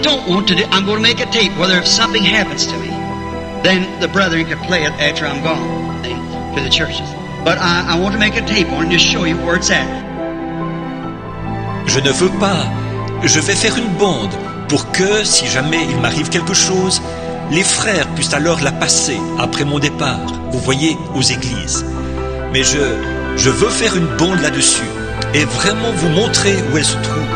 don't want to do, I'm going to make a tape, whether if something happens to me, then the brethren can play it after I'm gone, see, to the churches. But I want to make a tape on it and just show you where it's at. Je ne veux pas. Je vais faire une bande pour que, si jamais il m'arrive quelque chose, les frères puissent alors la passer après mon départ, vous voyez, aux églises. Mais je veux faire une bande là-dessus et vraiment vous montrer où elle se trouve.